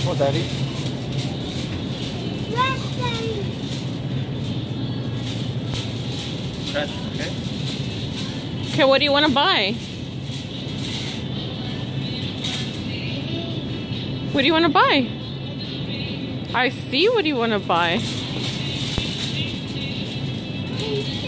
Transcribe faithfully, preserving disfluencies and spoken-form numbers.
Oh, Daddy. Yes, Daddy. That's okay. Okay, what do you want to buy? What do you want to buy? I see what you want to buy.